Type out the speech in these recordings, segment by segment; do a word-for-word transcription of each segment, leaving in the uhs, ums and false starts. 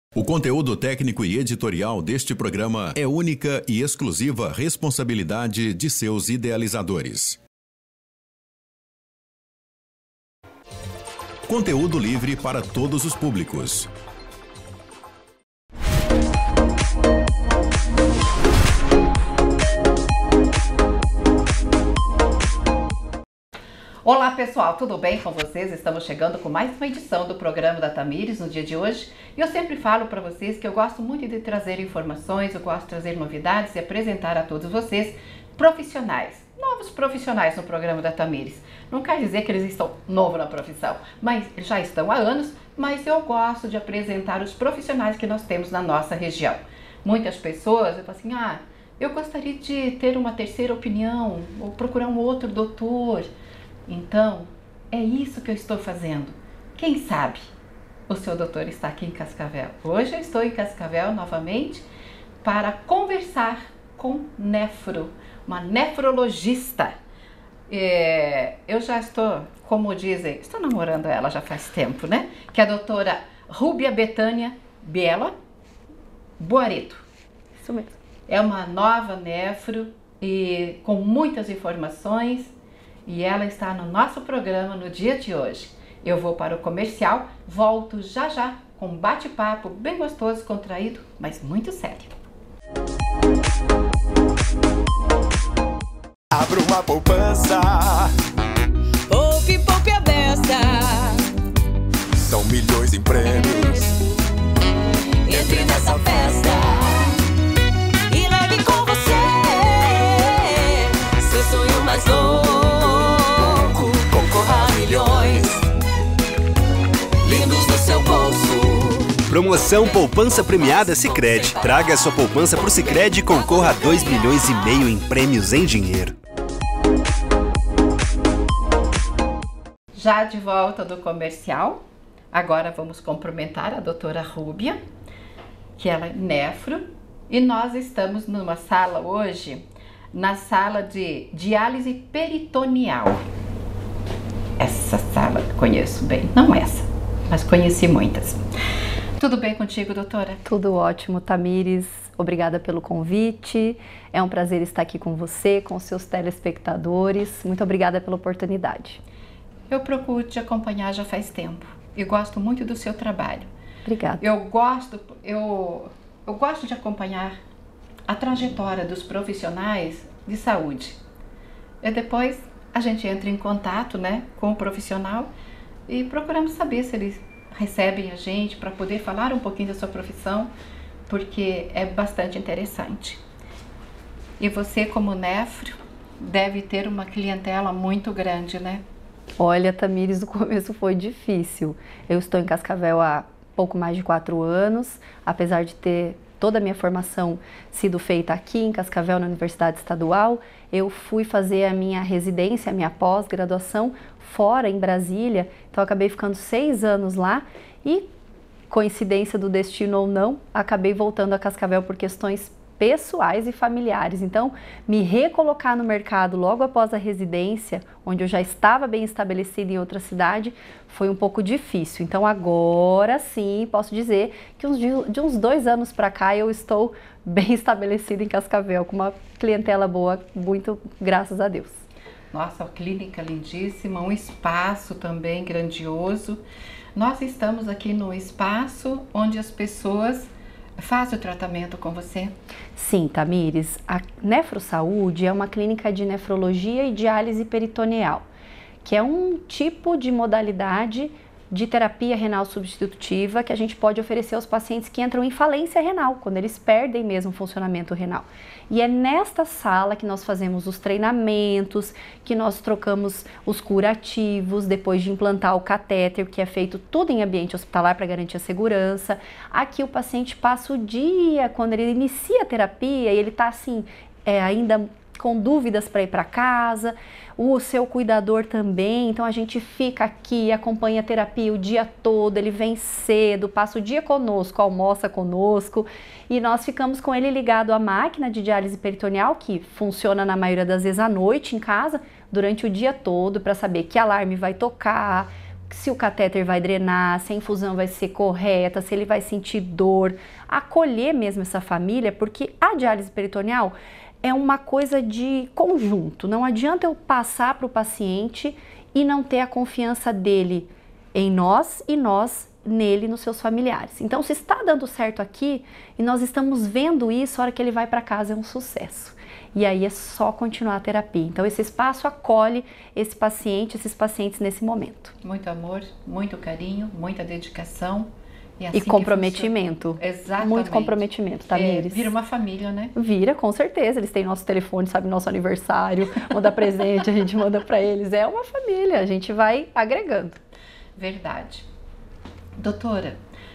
O conteúdo técnico e editorial deste programa é única e exclusiva responsabilidade de seus idealizadores. Conteúdo livre para todos os públicos. Olá pessoal, tudo bem com vocês? Estamos chegando com mais uma edição do programa da Tamires no dia de hoje. E eu sempre falo para vocês que eu gosto muito de trazer informações, eu gosto de trazer novidades e apresentar a todos vocês profissionais, novos profissionais no programa da Tamires. Não quer dizer que eles estão novos na profissão, mas já estão há anos, mas eu gosto de apresentar os profissionais que nós temos na nossa região. Muitas pessoas falam assim, ah, eu gostaria de ter uma terceira opinião, ou procurar um outro doutor. Então, é isso que eu estou fazendo. Quem sabe o seu doutor está aqui em Cascavel. Hoje eu estou em Cascavel novamente para conversar com nefro, uma nefrologista. É, eu já estou, como dizem, estou namorando ela já faz tempo, né? Que é a doutora Rúbia Betânia Biela Boareto. Isso mesmo. É uma nova nefro e com muitas informações. E ela está no nosso programa no dia de hoje. Eu vou para o comercial, volto já já com um bate-papo bem gostoso, contraído, mas muito sério. Abra uma poupança. Poupe, poupe a beça. São milhões em prêmios. Entre nessa festa e leve com você seu sonho mais louco. Concorra a milhões lindos no seu bolso. Promoção Poupança Premiada Sicredi. Traga a sua poupança pro Sicredi e concorra a dois milhões e meio em prêmios em dinheiro. Já de volta do comercial, agora vamos cumprimentar a doutora Rúbia, que ela é nefro, e nós estamos numa sala hoje, na sala de diálise peritoneal. Essa sala conheço bem, não essa, mas conheci muitas. Tudo bem contigo, doutora? Tudo ótimo, Tamires. Obrigada pelo convite. É um prazer estar aqui com você, com os seus telespectadores. Muito obrigada pela oportunidade. Eu procuro te acompanhar já faz tempo e gosto muito do seu trabalho. Obrigada. Eu gosto, eu, eu gosto de acompanhar a trajetória dos profissionais de saúde. E depois a gente entra em contato, né, com o profissional e procuramos saber se eles recebem a gente para poder falar um pouquinho da sua profissão, porque é bastante interessante. E você, como nefro, deve ter uma clientela muito grande, né? Olha, Tamires, o começo foi difícil. Eu estou em Cascavel há pouco mais de quatro anos, apesar de ter toda a minha formação sido feita aqui em Cascavel, na Universidade Estadual. Eu fui fazer a minha residência, a minha pós-graduação fora, em Brasília, então eu acabei ficando seis anos lá e, coincidência do destino ou não, acabei voltando a Cascavel por questões pessoais e familiares. Então, me recolocar no mercado logo após a residência, onde eu já estava bem estabelecida em outra cidade, foi um pouco difícil. Então, agora sim, posso dizer que uns, de uns dois anos para cá eu estou bem estabelecida em Cascavel, com uma clientela boa, muito graças a Deus. Nossa, a clínica lindíssima, um espaço também grandioso. Nós estamos aqui no espaço onde as pessoas fazem o tratamento com você? Sim, Tamires. A Nefrosaúde é uma clínica de nefrologia e diálise peritoneal, que é um tipo de modalidade de terapia renal substitutiva que a gente pode oferecer aos pacientes que entram em falência renal, quando eles perdem mesmo o funcionamento renal. E é nesta sala que nós fazemos os treinamentos, que nós trocamos os curativos, depois de implantar o catéter, que é feito tudo em ambiente hospitalar para garantir a segurança. Aqui o paciente passa o dia, quando ele inicia a terapia, e ele está assim, é, ainda com dúvidas para ir para casa, o seu cuidador também, então a gente fica aqui, acompanha a terapia o dia todo, ele vem cedo, passa o dia conosco, almoça conosco e nós ficamos com ele ligado à máquina de diálise peritoneal, que funciona na maioria das vezes à noite em casa, durante o dia todo, para saber que alarme vai tocar, se o catéter vai drenar, se a infusão vai ser correta, se ele vai sentir dor, acolher mesmo essa família, porque a diálise peritoneal é uma coisa de conjunto, não adianta eu passar para o paciente e não ter a confiança dele em nós e nós nele, nos seus familiares. Então, se está dando certo aqui e nós estamos vendo isso, a hora que ele vai para casa é um sucesso. E aí é só continuar a terapia. Então, esse espaço acolhe esse paciente, esses pacientes nesse momento. Muito amor, muito carinho, muita dedicação. E, assim e comprometimento. Exatamente. Muito comprometimento, Tamires. É, vira uma família, né? Vira, com certeza. Eles têm nosso telefone, sabe, nosso aniversário, manda presente, a gente manda para eles. É uma família, a gente vai agregando. Verdade. Doutora,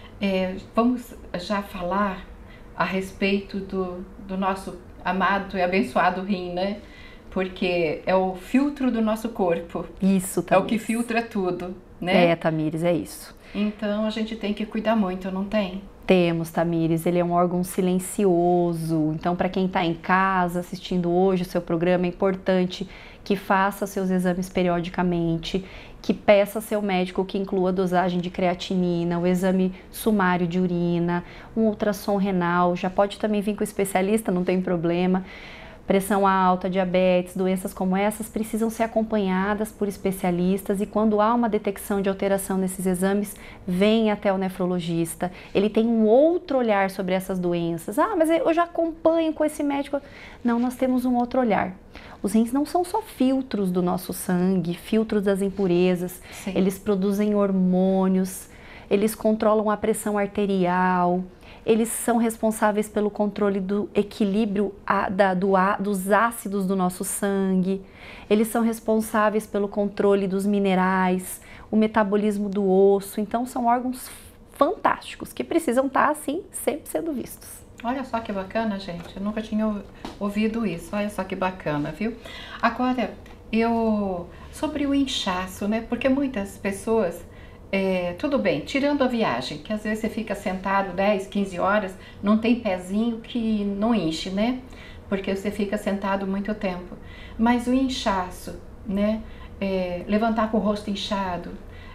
é, vamos já falar a respeito do, do nosso amado e abençoado rim, né? Porque é o filtro do nosso corpo. Isso, Tamires. É o que filtra tudo, né? É, Tamires, é isso. Então, a gente tem que cuidar muito, não tem? Temos, Tamires, ele é um órgão silencioso, então para quem está em casa assistindo hoje o seu programa, é importante que faça seus exames periodicamente, que peça ao seu médico que inclua a dosagem de creatinina, o exame sumário de urina, um ultrassom renal, já pode também vir com o especialista, não tem problema. Pressão alta, diabetes, doenças como essas precisam ser acompanhadas por especialistas e quando há uma detecção de alteração nesses exames, vem até o nefrologista. Ele tem um outro olhar sobre essas doenças. Ah, mas eu já acompanho com esse médico. Não, nós temos um outro olhar. Os rins não são só filtros do nosso sangue, filtros das impurezas. Sim. Eles produzem hormônios, eles controlam a pressão arterial. Eles são responsáveis pelo controle do equilíbrio a, da, do, a, dos ácidos do nosso sangue. Eles são responsáveis pelo controle dos minerais, o metabolismo do osso. Então, são órgãos fantásticos que precisam estar, assim, sempre sendo vistos. Olha só que bacana, gente. Eu nunca tinha ouvido isso. Olha só que bacana, viu? Agora, eu... sobre o inchaço, né? Porque muitas pessoas... É, tudo bem, tirando a viagem, que às vezes você fica sentado dez, quinze horas, não tem pezinho que não enche, né? Porque você fica sentado muito tempo. Mas o inchaço, né? É, levantar com o rosto inchado,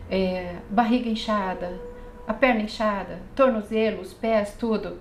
é, barriga inchada, a perna inchada, tornozelo, os pés, tudo.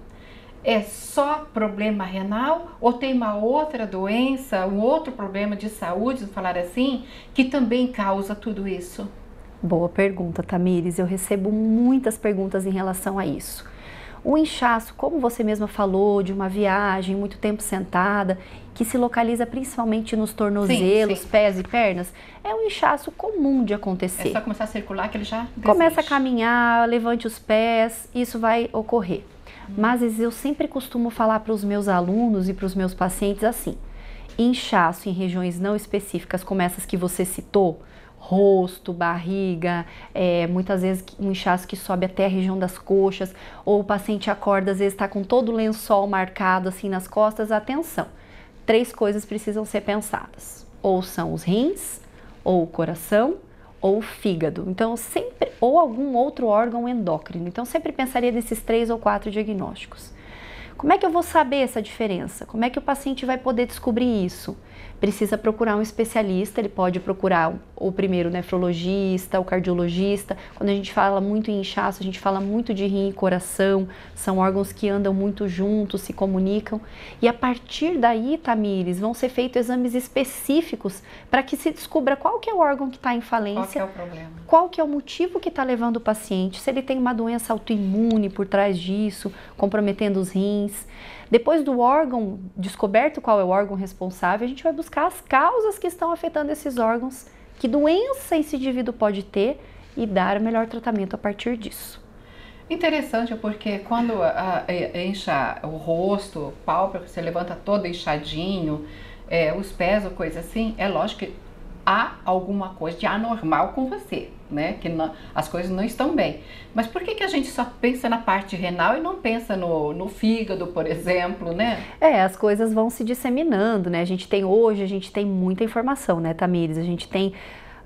É só problema renal ou tem uma outra doença, um outro problema de saúde, vamos falar assim, que também causa tudo isso? Boa pergunta, Tamires. Eu recebo muitas perguntas em relação a isso. O inchaço, como você mesma falou, de uma viagem, muito tempo sentada, que se localiza principalmente nos tornozelos, sim, sim. pés e pernas, é um inchaço comum de acontecer. É só começar a circular que ele já desiste. Começa a caminhar, levante os pés, isso vai ocorrer. Hum. Mas eu sempre costumo falar para os meus alunos e para os meus pacientes assim, inchaço em regiões não específicas como essas que você citou, rosto, barriga, é, muitas vezes um inchaço que sobe até a região das coxas, ou o paciente acorda, às vezes está com todo o lençol marcado assim nas costas. Atenção, três coisas precisam ser pensadas, ou são os rins, ou o coração, ou o fígado, então sempre, ou algum outro órgão endócrino, então sempre pensaria nesses três ou quatro diagnósticos. Como é que eu vou saber essa diferença? Como é que o paciente vai poder descobrir isso? Precisa procurar um especialista, ele pode procurar o primeiro nefrologista, o cardiologista. Quando a gente fala muito em inchaço, a gente fala muito de rim e coração, são órgãos que andam muito juntos, se comunicam. E a partir daí, Tamires, vão ser feitos exames específicos para que se descubra qual que é o órgão que está em falência, qual que é o problema, qual que é o motivo que está levando o paciente, se ele tem uma doença autoimune por trás disso, comprometendo os rins. Depois do órgão, descoberto qual é o órgão responsável, a gente vai buscar as causas que estão afetando esses órgãos, que doença esse indivíduo pode ter e dar o melhor tratamento a partir disso. Interessante, porque quando a, a, encha o rosto, o pálpebra, você levanta todo inchadinho, é, os pés ou coisa assim, é lógico que há alguma coisa de anormal com você, né? Que não, as coisas não estão bem. Mas por que que a gente só pensa na parte renal e não pensa no, no fígado, por exemplo, né? É, as coisas vão se disseminando, né? A gente tem hoje, a gente tem muita informação, né, Tamires? A gente tem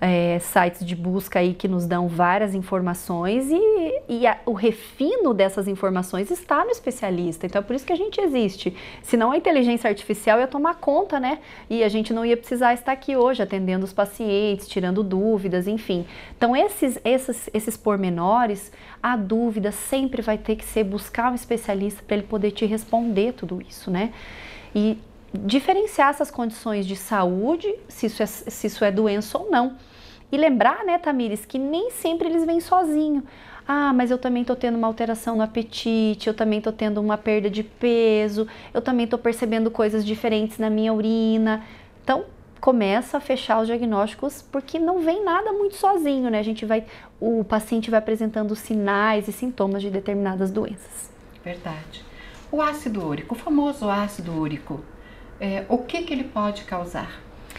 é, sites de busca aí que nos dão várias informações e, e a, o refino dessas informações está no especialista. Então é por isso que a gente existe. Senão a inteligência artificial ia tomar conta, né? E a gente não ia precisar estar aqui hoje atendendo os pacientes, tirando dúvidas, enfim. Então esses, esses, esses pormenores, a dúvida sempre vai ter que ser buscar um especialista para ele poder te responder tudo isso, né? E diferenciar essas condições de saúde, se isso é, se isso é doença ou não. E lembrar, né, Tamires, que nem sempre eles vêm sozinhos. Ah, mas eu também tô tendo uma alteração no apetite, eu também tô tendo uma perda de peso, eu também tô percebendo coisas diferentes na minha urina. Então, começa a fechar os diagnósticos, porque não vem nada muito sozinho, né? A gente vai, o paciente vai apresentando sinais e sintomas de determinadas doenças. Verdade. O ácido úrico, o famoso ácido úrico, é, o que que ele pode causar?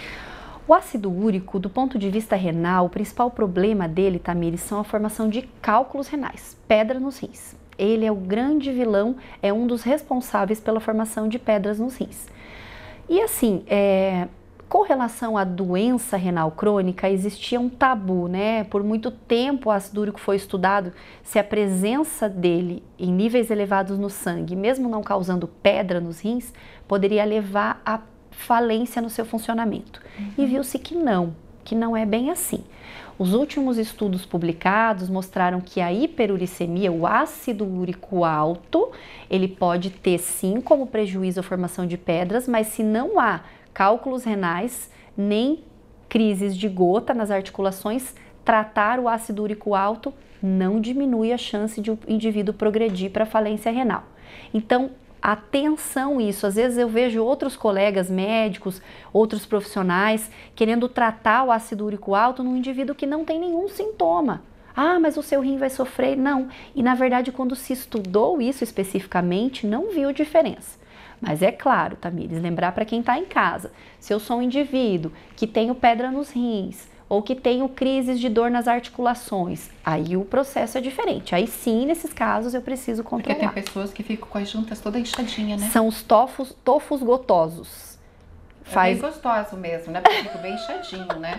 O ácido úrico, do ponto de vista renal, o principal problema dele, Tamires, são a formação de cálculos renais, pedra nos rins. Ele é o grande vilão, é um dos responsáveis pela formação de pedras nos rins. E assim, é, com relação à doença renal crônica, existia um tabu, né? Por muito tempo o ácido úrico foi estudado se a presença dele em níveis elevados no sangue, mesmo não causando pedra nos rins, poderia levar a falência no seu funcionamento. Uhum. E viu-se que não, que não é bem assim. Os últimos estudos publicados mostraram que a hiperuricemia, o ácido úrico alto, ele pode ter sim como prejuízo a formação de pedras, mas se não há cálculos renais, nem crises de gota nas articulações, tratar o ácido úrico alto não diminui a chance de o indivíduo progredir para falência renal. Então, atenção isso, às vezes eu vejo outros colegas médicos, outros profissionais querendo tratar o ácido úrico alto num indivíduo que não tem nenhum sintoma. Ah, mas o seu rim vai sofrer? Não. E na verdade, quando se estudou isso especificamente, não viu diferença. Mas é claro, Tamires, lembrar para quem está em casa, se eu sou um indivíduo que tenho pedra nos rins, ou que tenho crises de dor nas articulações, aí o processo é diferente. Aí sim, nesses casos, eu preciso controlar. Porque tem pessoas que ficam com as juntas toda inchadinha, né? São os tofos, tofos gotosos. É Faz... bem gostoso mesmo, né? Porque fica bem inchadinho, né?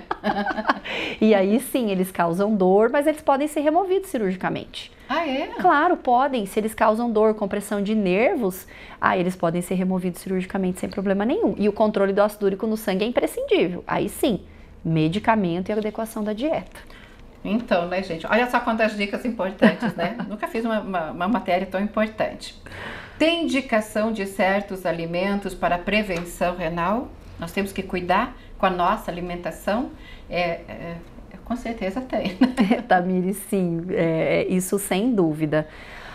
E aí sim, eles causam dor, mas eles podem ser removidos cirurgicamente. Ah, é? Claro, podem. Se eles causam dor, compressão de nervos, aí eles podem ser removidos cirurgicamente sem problema nenhum. E o controle do ácido úrico no sangue é imprescindível. Aí sim, medicamento e adequação da dieta. Então, né, gente? Olha só quantas dicas importantes, né? Nunca fiz uma, uma, uma matéria tão importante. Tem indicação de certos alimentos para prevenção renal? Nós temos que cuidar com a nossa alimentação? É, é, com certeza tem. Tamires, sim, é, isso sem dúvida.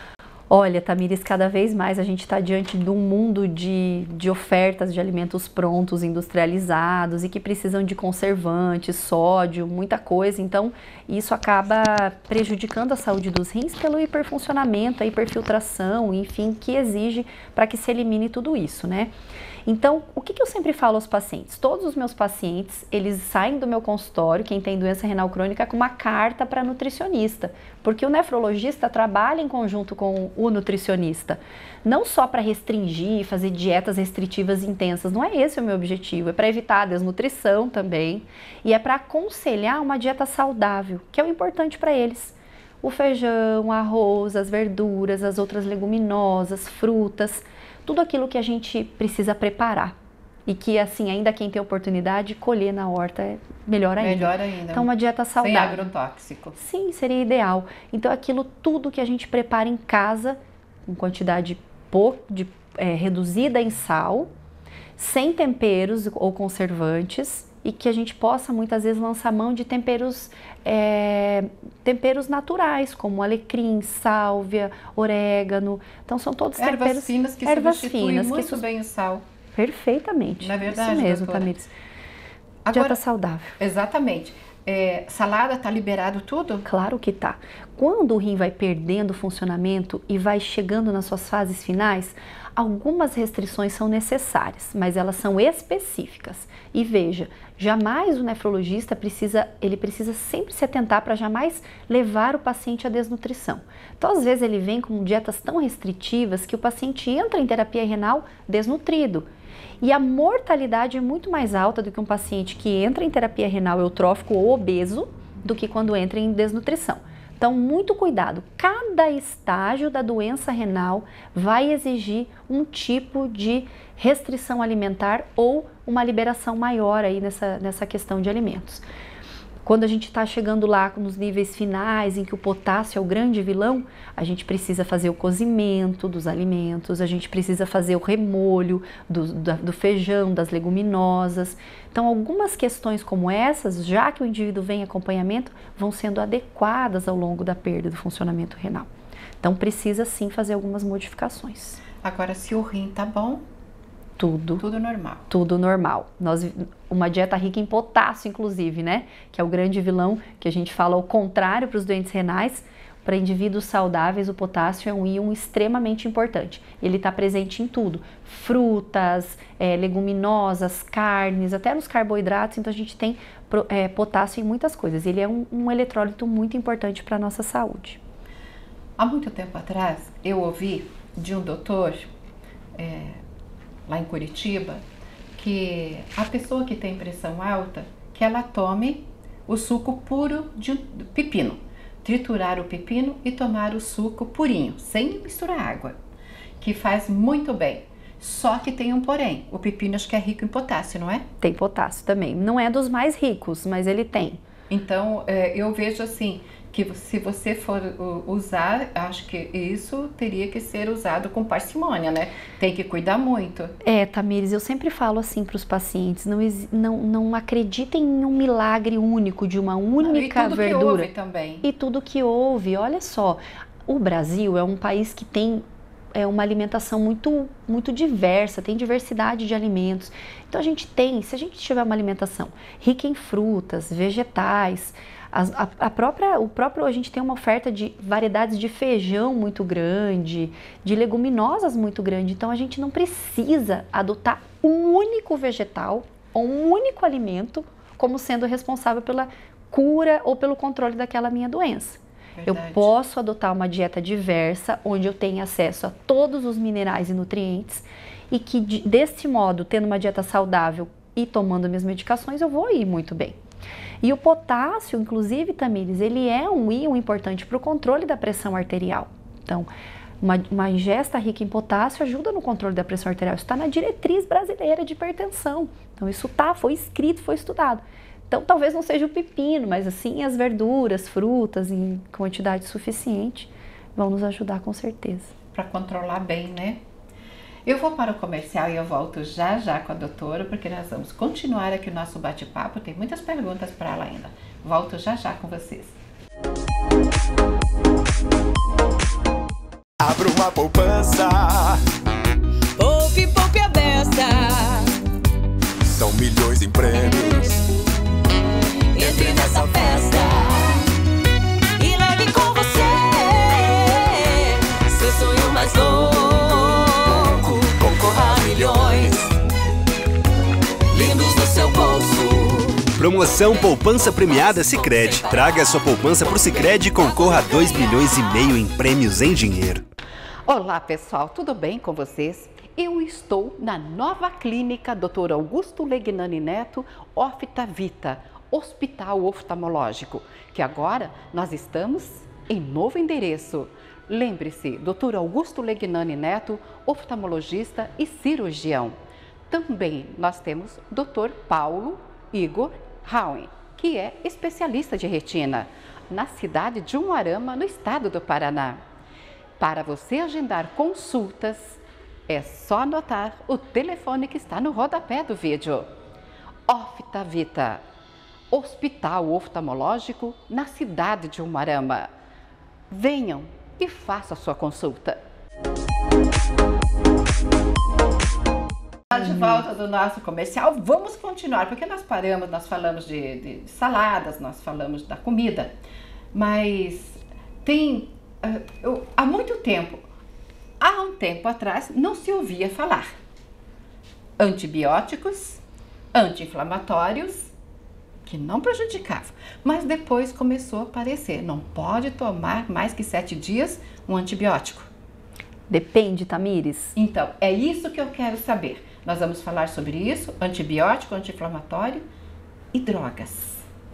Olha, Tamires, cada vez mais a gente está diante de um mundo de, de ofertas de alimentos prontos, industrializados e que precisam de conservantes, sódio, muita coisa. Então, isso acaba prejudicando a saúde dos rins pelo hiperfuncionamento, a hiperfiltração, enfim, que exige para que se elimine tudo isso, né? Então, o que, que eu sempre falo aos pacientes? Todos os meus pacientes, eles saem do meu consultório, quem tem doença renal crônica, com uma carta para nutricionista, porque o nefrologista trabalha em conjunto com o nutricionista, não só para restringir, fazer dietas restritivas intensas, não é esse o meu objetivo, é para evitar a desnutrição também, e é para aconselhar uma dieta saudável, que é o importante para eles. O feijão, o arroz, as verduras, as outras leguminosas, frutas, tudo aquilo que a gente precisa preparar e que, assim, ainda quem tem oportunidade, colher na horta é melhor ainda. Melhor ainda. Então, uma dieta saudável. Sem agrotóxico. Sim, seria ideal. Então, aquilo tudo que a gente prepara em casa, com quantidade de, é, reduzida em sal, sem temperos ou conservantes, e que a gente possa muitas vezes lançar mão de temperos, é, temperos naturais, como alecrim, sálvia, orégano. Então são todos ervas temperos finas que ervas substituem finas, muito que bem o sal. Perfeitamente. Na verdade, isso mesmo, doutora. Tamires. Agora, dieta saudável. Exatamente. É, salada, tá liberado tudo? Claro que tá. Quando o rim vai perdendo o funcionamento e vai chegando nas suas fases finais, algumas restrições são necessárias, mas elas são específicas. E veja, jamais o nefrologista precisa, ele precisa sempre se atentar para jamais levar o paciente à desnutrição. Então, às vezes ele vem com dietas tão restritivas que o paciente entra em terapia renal desnutrido. E a mortalidade é muito mais alta do que um paciente que entra em terapia renal eutrófico ou obeso do que quando entra em desnutrição. Então, muito cuidado. Cada estágio da doença renal vai exigir um tipo de restrição alimentar ou uma liberação maior aí nessa, nessa questão de alimentos. Quando a gente está chegando lá nos níveis finais, em que o potássio é o grande vilão, a gente precisa fazer o cozimento dos alimentos, a gente precisa fazer o remolho do, do, do feijão, das leguminosas. Então, algumas questões como essas, já que o indivíduo vem em acompanhamento, vão sendo adequadas ao longo da perda do funcionamento renal. Então, precisa sim fazer algumas modificações. Agora, se o rim tá bom, Tudo, tudo normal. Tudo normal. Nós, uma dieta rica em potássio, inclusive, né? Que é o grande vilão, que a gente fala ao contrário para os doentes renais. Para indivíduos saudáveis, o potássio é um íon extremamente importante. Ele está presente em tudo. Frutas, é, leguminosas, carnes, até nos carboidratos. Então, a gente tem é, potássio em muitas coisas. Ele é um, um eletrólito muito importante para a nossa saúde. Há muito tempo atrás, eu ouvi de um doutor... É, lá em Curitiba, que a pessoa que tem pressão alta, que ela tome o suco puro de pepino, triturar o pepino e tomar o suco purinho, sem misturar água, que faz muito bem. Só que tem um porém, o pepino acho que é rico em potássio, não é? Tem potássio também, não é dos mais ricos, mas ele tem. Então, eu vejo assim, que se você for usar, acho que isso teria que ser usado com parcimônia, né? Tem que cuidar muito. É, Tamires, eu sempre falo assim para os pacientes, não, não, não acreditem em um milagre único, de uma única verdura. E tudo que houve também. E tudo que houve, olha só, o Brasil é um país que tem é, uma alimentação muito, muito diversa, tem diversidade de alimentos. Então a gente tem, se a gente tiver uma alimentação rica em frutas, vegetais, A, a, a própria, o próprio, a gente tem uma oferta de variedades de feijão muito grande, de leguminosas muito grande, então a gente não precisa adotar um único vegetal ou um único alimento como sendo responsável pela cura ou pelo controle daquela minha doença. Verdade. Eu posso adotar uma dieta diversa, onde eu tenho acesso a todos os minerais e nutrientes e que deste modo, tendo uma dieta saudável e tomando minhas medicações, eu vou ir muito bem. E o potássio, inclusive, Tamires, ele é um íon importante para o controle da pressão arterial. Então, uma, uma ingesta rica em potássio ajuda no controle da pressão arterial. Isso está na diretriz brasileira de hipertensão. Então, isso tá, foi escrito, foi estudado. Então, talvez não seja o pepino, mas assim as verduras, frutas em quantidade suficiente vão nos ajudar com certeza. Para controlar bem, né? Eu vou para o comercial e eu volto já já com a doutora, porque nós vamos continuar aqui o nosso bate-papo, tem muitas perguntas para ela ainda. Volto já já com vocês. Abra uma poupança. Poupe, poupe a beça. São milhões em prêmios. Entre nessa festa e leve com você seu sonho mais louco. Concorra a milhões lindos no seu bolso. Promoção Poupança Premiada Sicredi. Traga a sua poupança pro Sicredi e concorra a dois milhões e meio em prêmios em dinheiro. Olá pessoal, tudo bem com vocês? Eu estou na nova clínica doutor Augusto Legnani Neto, Oftavita, Hospital Oftalmológico, que agora nós estamos em novo endereço. Lembre-se, doutor Augusto Legnani Neto, oftalmologista e cirurgião. Também nós temos doutor Paulo Igor Rauen, que é especialista de retina, na cidade de Umuarama, no estado do Paraná. Para você agendar consultas, é só anotar o telefone que está no rodapé do vídeo. Oftavita, Hospital Oftalmológico, na cidade de Umuarama. Venham e faça a sua consulta. De volta do nosso comercial, vamos continuar, porque nós paramos, nós falamos de, de saladas, nós falamos da comida, mas tem, uh, eu, há muito tempo, há um tempo atrás, não se ouvia falar antibióticos, anti-inflamatórios, que não prejudicavam, mas depois começou a aparecer, não pode tomar mais que sete dias um antibiótico. Depende, Tamires. Então, é isso que eu quero saber. Nós vamos falar sobre isso, antibiótico, anti-inflamatório e drogas.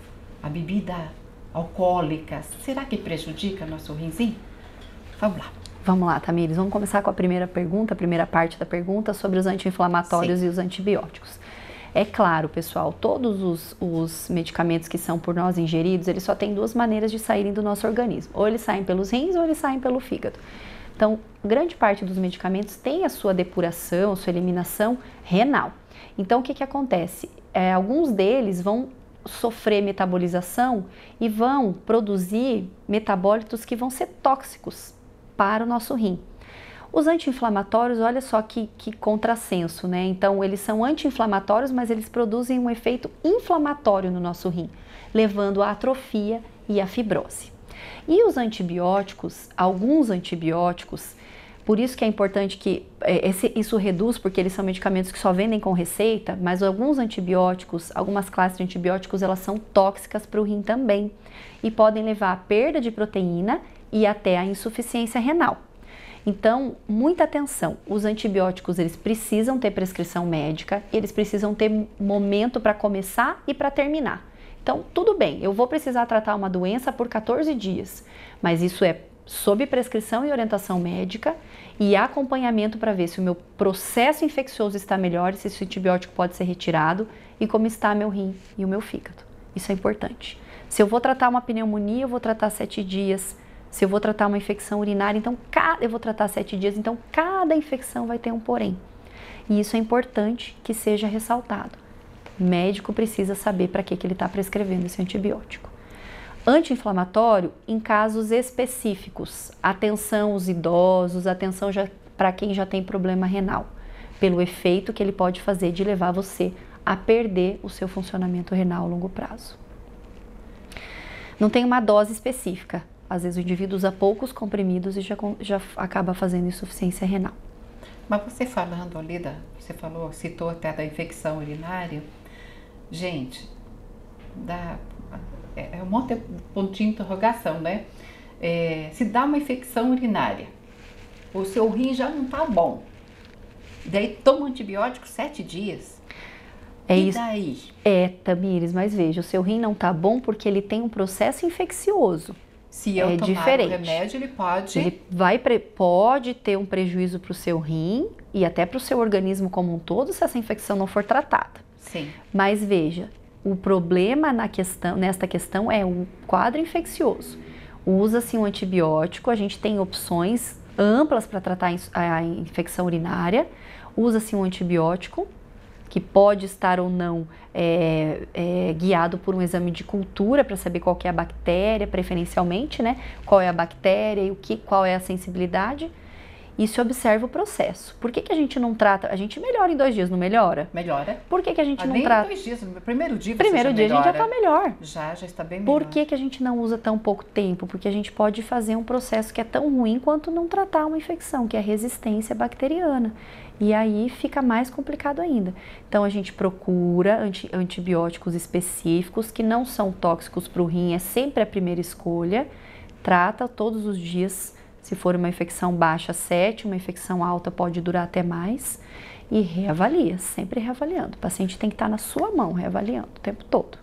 A bebida alcoólica, será que prejudica nosso rinzinho? Vamos lá. Vamos lá, Tamires, vamos começar com a primeira pergunta, a primeira parte da pergunta sobre os anti-inflamatórios e os antibióticos. É claro, pessoal, todos os, os medicamentos que são por nós ingeridos, eles só têm duas maneiras de saírem do nosso organismo. Ou eles saem pelos rins ou eles saem pelo fígado. Então, grande parte dos medicamentos tem a sua depuração, a sua eliminação renal. Então, o que que acontece? É, alguns deles vão sofrer metabolização e vão produzir metabólitos que vão ser tóxicos para o nosso rim. Os anti-inflamatórios, olha só que, que contrassenso, né? Então, eles são anti-inflamatórios, mas eles produzem um efeito inflamatório no nosso rim, levando à atrofia e à fibrose. E os antibióticos, alguns antibióticos, por isso que é importante que esse, isso reduz, porque eles são medicamentos que só vendem com receita, mas alguns antibióticos, algumas classes de antibióticos, elas são tóxicas para o rim também e podem levar à perda de proteína e até à insuficiência renal. Então, muita atenção, os antibióticos eles precisam ter prescrição médica, eles precisam ter momento para começar e para terminar. Então, tudo bem, eu vou precisar tratar uma doença por quatorze dias, mas isso é sob prescrição e orientação médica e acompanhamento para ver se o meu processo infeccioso está melhor, se esse antibiótico pode ser retirado e como está meu rim e o meu fígado. Isso é importante. Se eu vou tratar uma pneumonia, eu vou tratar sete dias. Se eu vou tratar uma infecção urinária, então cada, eu vou tratar sete dias, então cada infecção vai ter um porém. E isso é importante que seja ressaltado. O médico precisa saber para que, que ele está prescrevendo esse antibiótico. Anti-inflamatório em casos específicos. Atenção os idosos, atenção para quem já tem problema renal, pelo efeito que ele pode fazer de levar você a perder o seu funcionamento renal a longo prazo. Não tem uma dose específica. Às vezes o indivíduo usa poucos comprimidos e já, já acaba fazendo insuficiência renal. Mas você falando ali, da, você falou, citou até da infecção urinária, gente, dá, é um monte de pontinho de interrogação, né? É, se dá uma infecção urinária, o seu rim já não tá bom, daí toma antibiótico sete dias. É e isso. daí? É, Tamires, mas veja, o seu rim não tá bom porque ele tem um processo infeccioso. Se eu é tomar diferente. o remédio, ele pode... Ele vai, pode ter um prejuízo para o seu rim e até para o seu organismo como um todo se essa infecção não for tratada. Sim. Mas veja, o problema na questão, nesta questão é o quadro infeccioso. Usa-se um antibiótico, a gente tem opções amplas para tratar a infecção urinária. Usa-se um antibiótico, que pode estar ou não é, é, guiado por um exame de cultura para saber qual que é a bactéria, preferencialmente, né? Qual é a bactéria e o que, qual é a sensibilidade. E se observa o processo. Por que que a gente não trata? A gente melhora em dois dias, não melhora? Melhora. Por que que a gente ah, não nem trata? dois dias, no primeiro dia você Primeiro já dia melhora. a gente já está melhor. Já, já está bem melhor. Por que que a gente não usa tão pouco tempo? Porque a gente pode fazer um processo que é tão ruim quanto não tratar uma infecção, que é a resistência bacteriana. E aí fica mais complicado ainda. Então a gente procura anti, antibióticos específicos que não são tóxicos para o rim, é sempre a primeira escolha. Trata todos os dias. Se for uma infecção baixa, sete, uma infecção alta pode durar até mais. E reavalia, sempre reavaliando. O paciente tem que estar na sua mão, reavaliando o tempo todo.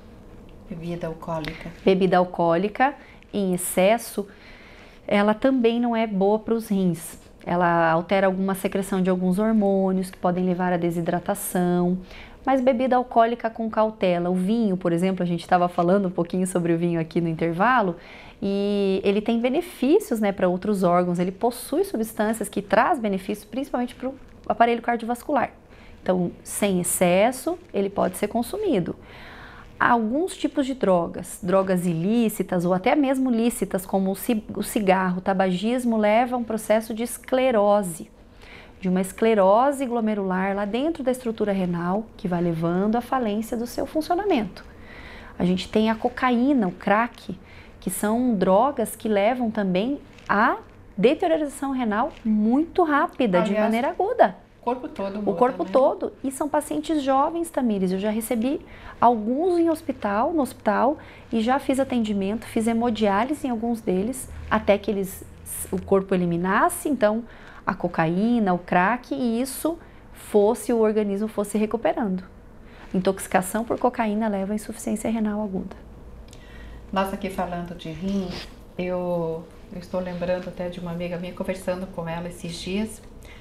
Bebida alcoólica. Bebida alcoólica em excesso, ela também não é boa para os rins. Ela altera alguma secreção de alguns hormônios que podem levar à desidratação. Mas bebida alcoólica com cautela. O vinho, por exemplo, a gente estava falando um pouquinho sobre o vinho aqui no intervalo, e ele tem benefícios, né, para outros órgãos, ele possui substâncias que trazem benefícios principalmente para o aparelho cardiovascular. Então, sem excesso, ele pode ser consumido. Alguns tipos de drogas, drogas ilícitas ou até mesmo lícitas, como o cigarro, o tabagismo, levam a um processo de esclerose, de uma esclerose glomerular lá dentro da estrutura renal, que vai levando à falência do seu funcionamento. A gente tem a cocaína, o crack, que são drogas que levam também à deterioração renal muito rápida, Aliás, de maneira aguda. O corpo todo muda, O corpo né? todo. E são pacientes jovens, Tamires. Eu já recebi alguns em hospital, no hospital, e já fiz atendimento, fiz hemodiálise em alguns deles, até que eles, o corpo eliminasse, então, a cocaína, o crack, e isso fosse o organismo fosse recuperando. Intoxicação por cocaína leva à insuficiência renal aguda. Nós aqui falando de rim, eu, eu estou lembrando até de uma amiga minha, conversando com ela esses dias.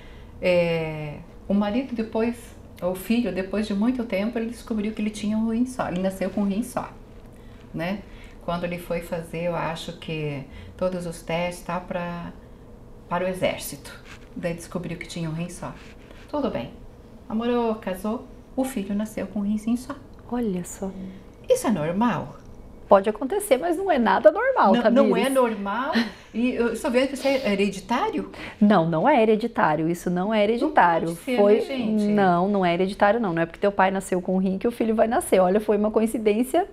É, o marido depois, o filho, depois de muito tempo, ele descobriu que ele tinha um rim só, ele nasceu com um rim só, né? Quando ele foi fazer, eu acho que todos os testes tá, pra, para o exército, daí descobriu que tinha um rim só. Tudo bem, namorou, casou, o filho nasceu com um rim só. Olha só. Isso é normal? Pode acontecer, mas não é nada normal, Não, Tamires. não é normal? E eu estou vendo que isso é hereditário? Não, não é hereditário. Isso não é hereditário. Não pode ser, foi... né, gente? Não, não é hereditário não. Não é porque teu pai nasceu com um rim que o filho vai nascer. Olha, foi uma coincidência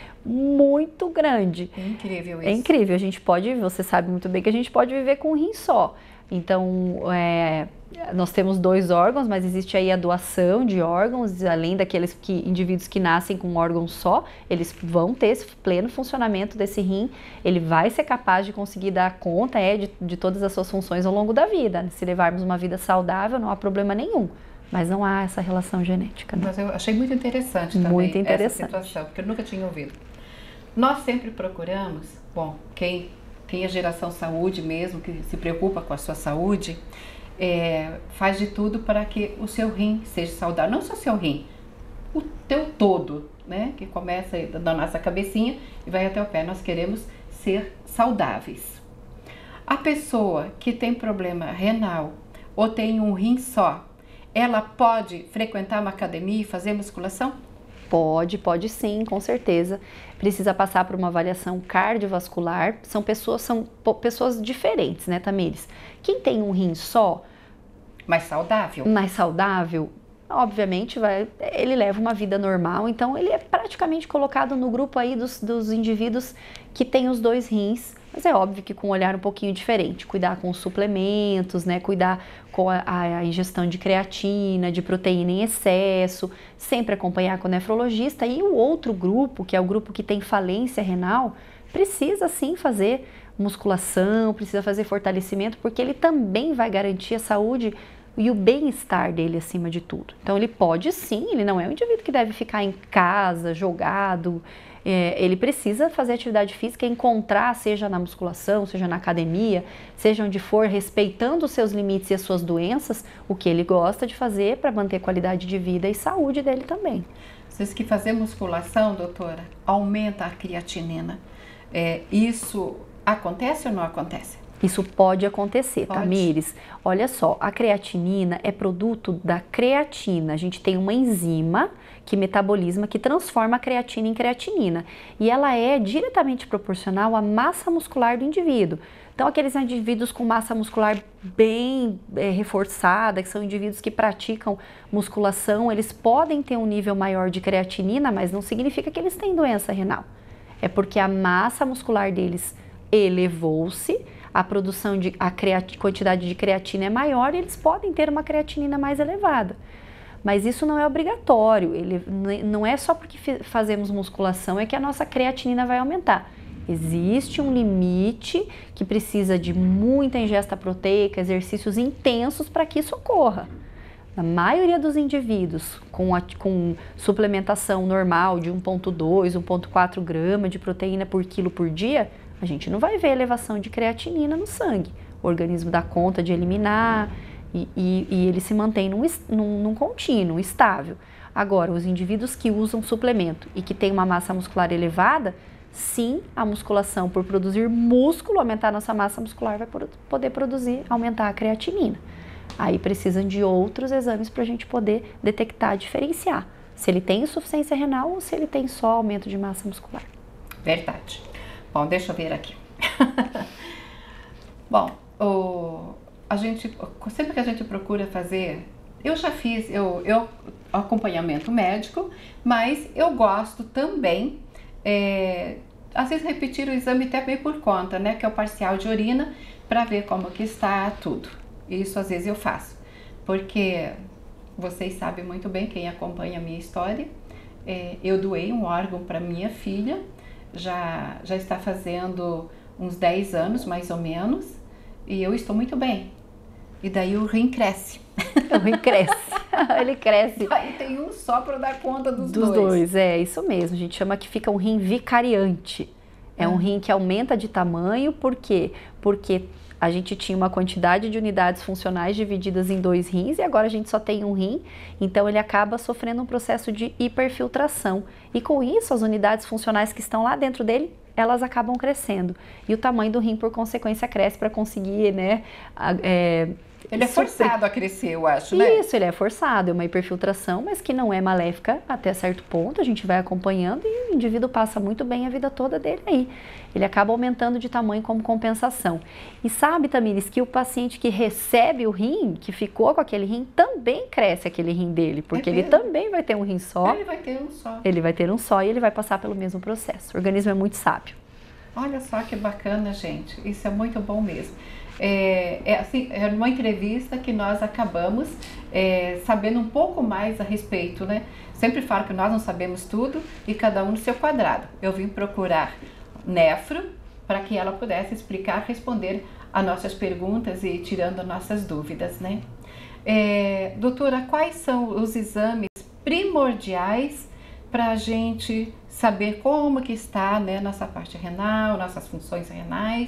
muito grande. É incrível isso. É incrível. A gente pode, você sabe muito bem que a gente pode viver com um rim só. Então, é, nós temos dois órgãos, mas existe aí a doação de órgãos, além daqueles que, indivíduos que nascem com um órgão só, eles vão ter esse pleno funcionamento desse rim, ele vai ser capaz de conseguir dar conta é, de, de todas as suas funções ao longo da vida. Se levarmos uma vida saudável, não há problema nenhum, mas não há essa relação genética. Né? Mas eu achei muito interessante também muito interessante. essa situação, porque eu nunca tinha ouvido. Nós sempre procuramos, bom, quem... quem é geração saúde mesmo, que se preocupa com a sua saúde, é, faz de tudo para que o seu rim seja saudável. Não só o seu rim, o teu todo, né? Que começa da nossa cabecinha e vai até o pé. Nós queremos ser saudáveis. A pessoa que tem problema renal ou tem um rim só, ela pode frequentar uma academia e fazer musculação? Pode, pode sim, com certeza. Precisa passar por uma avaliação cardiovascular. São pessoas, são pessoas diferentes, né, Tamires? Quem tem um rim só, mais saudável, mais saudável, obviamente vai, ele leva uma vida normal. Então ele é praticamente colocado no grupo aí dos, dos indivíduos que têm os dois rins. Mas é óbvio que com um olhar um pouquinho diferente, cuidar com os suplementos, né? Cuidar com a, a ingestão de creatina, de proteína em excesso, sempre acompanhar com o nefrologista. E o outro grupo, que é o grupo que tem falência renal, precisa sim fazer musculação, precisa fazer fortalecimento, porque ele também vai garantir a saúde e o bem-estar dele acima de tudo. Então ele pode sim, ele não é um indivíduo que deve ficar em casa, jogado. É, ele precisa fazer atividade física, encontrar, seja na musculação, seja na academia, seja onde for, respeitando os seus limites e as suas doenças, o que ele gosta de fazer para manter qualidade de vida e saúde dele também. Vocês que fazer musculação, doutora, aumenta a creatinina. É, isso acontece ou não acontece? Isso pode acontecer, Pode. Tamires. Olha só, a creatinina é produto da creatina. A gente tem uma enzima que metaboliza, que transforma a creatina em creatinina. E ela é diretamente proporcional à massa muscular do indivíduo. Então, aqueles indivíduos com massa muscular bem é, reforçada, que são indivíduos que praticam musculação, eles podem ter um nível maior de creatinina, mas não significa que eles têm doença renal. É porque a massa muscular deles elevou-se, a produção de a creat, quantidade de creatina é maior e eles podem ter uma creatinina mais elevada. Mas isso não é obrigatório, ele, não é só porque fazemos musculação é que a nossa creatinina vai aumentar. Existe um limite que precisa de muita ingesta proteica, exercícios intensos para que isso ocorra. Na maioria dos indivíduos com, a, com suplementação normal de um ponto dois, um ponto quatro grama de proteína por quilo por dia, a gente não vai ver elevação de creatinina no sangue. O organismo dá conta de eliminar e, e, e ele se mantém num, num, num contínuo, estável. Agora, os indivíduos que usam suplemento e que têm uma massa muscular elevada, sim, a musculação por produzir músculo, aumentar a nossa massa muscular, vai poder produzir, aumentar a creatinina. Aí precisam de outros exames para a gente poder detectar, diferenciar se ele tem insuficiência renal ou se ele tem só aumento de massa muscular. Verdade. Bom, deixa eu ver aqui. Bom, o, a gente, sempre que a gente procura fazer, eu já fiz eu, eu, acompanhamento médico, mas eu gosto também, é, às vezes repetir o exame até bem por conta, né, que é o parcial de urina, para ver como que está tudo. Isso às vezes eu faço, porque vocês sabem muito bem, quem acompanha a minha história, é, eu doei um órgão para minha filha, já, já está fazendo uns dez anos, mais ou menos, e eu estou muito bem. E daí o rim cresce. O rim cresce. ele cresce. Aí tem um só para dar conta dos, dos dois. dois. É, isso mesmo. A gente chama que fica um rim vicariante. É um rim que aumenta de tamanho, por quê? Porque a gente tinha uma quantidade de unidades funcionais divididas em dois rins e agora a gente só tem um rim, então ele acaba sofrendo um processo de hiperfiltração. E com isso, as unidades funcionais que estão lá dentro dele, elas acabam crescendo. E o tamanho do rim, por consequência, cresce para conseguir, né, é, ele é forçado a crescer, eu acho, né? Isso, ele é forçado, é uma hiperfiltração, mas que não é maléfica até certo ponto, a gente vai acompanhando e o indivíduo passa muito bem a vida toda dele aí. Ele acaba aumentando de tamanho como compensação. E sabe, Tamires, que o paciente que recebe o rim, que ficou com aquele rim, também cresce aquele rim dele, porque é ele também vai ter um rim só. Ele vai ter um só. Ele vai ter um só e ele vai passar pelo mesmo processo. O organismo é muito sábio. Olha só que bacana, gente. Isso é muito bom mesmo. É, é, assim, é uma entrevista que nós acabamos é, sabendo um pouco mais a respeito, né? Sempre falo que nós não sabemos tudo e cada um no seu quadrado. Eu vim procurar Nefro para que ela pudesse explicar, responder a nossas perguntas e tirando nossas dúvidas, né? É, doutora, quais são os exames primordiais para a gente saber como que está, né, nossa parte renal, nossas funções renais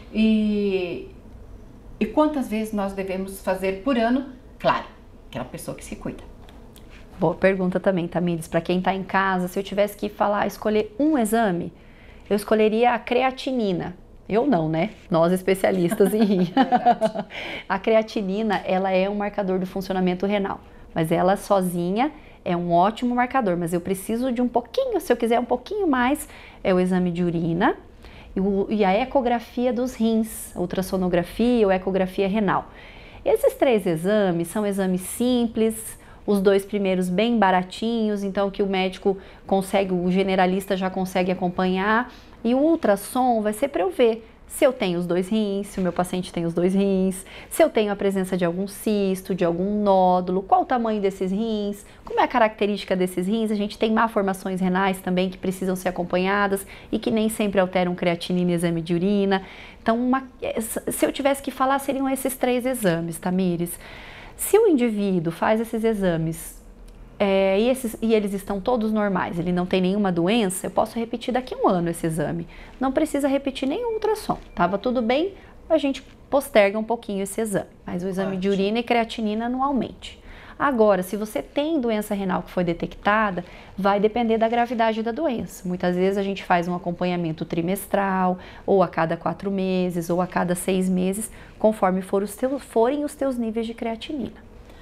e E quantas vezes nós devemos fazer por ano? Claro, aquela pessoa que se cuida. Boa pergunta também, Tamires. Para quem está em casa, se eu tivesse que falar, escolher um exame, eu escolheria a creatinina. Eu não, né? Nós especialistas em rim. A creatinina, ela é um marcador do funcionamento renal, mas ela sozinha é um ótimo marcador, mas eu preciso de um pouquinho, se eu quiser um pouquinho mais, é o exame de urina, e a ecografia dos rins, ultrassonografia ou ecografia renal. Esses três exames são exames simples, os dois primeiros bem baratinhos, então que o médico consegue, o generalista já consegue acompanhar, e o ultrassom vai ser para eu ver se eu tenho os dois rins, se o meu paciente tem os dois rins, se eu tenho a presença de algum cisto, de algum nódulo, qual o tamanho desses rins, como é a característica desses rins. A gente tem malformações renais também que precisam ser acompanhadas e que nem sempre alteram creatinina e exame de urina. Então, uma, se eu tivesse que falar, seriam esses três exames, Tamires. Se o indivíduo faz esses exames É, e, esses, e eles estão todos normais, ele não tem nenhuma doença, eu posso repetir daqui a um ano esse exame. Não precisa repetir nenhum ultrassom. Tava tudo bem, a gente posterga um pouquinho esse exame, mas o exame Ótimo. de urina e creatinina anualmente. Agora, se você tem doença renal que foi detectada, vai depender da gravidade da doença. Muitas vezes a gente faz um acompanhamento trimestral, ou a cada quatro meses, ou a cada seis meses, conforme for os teus, forem os teus níveis de creatinina.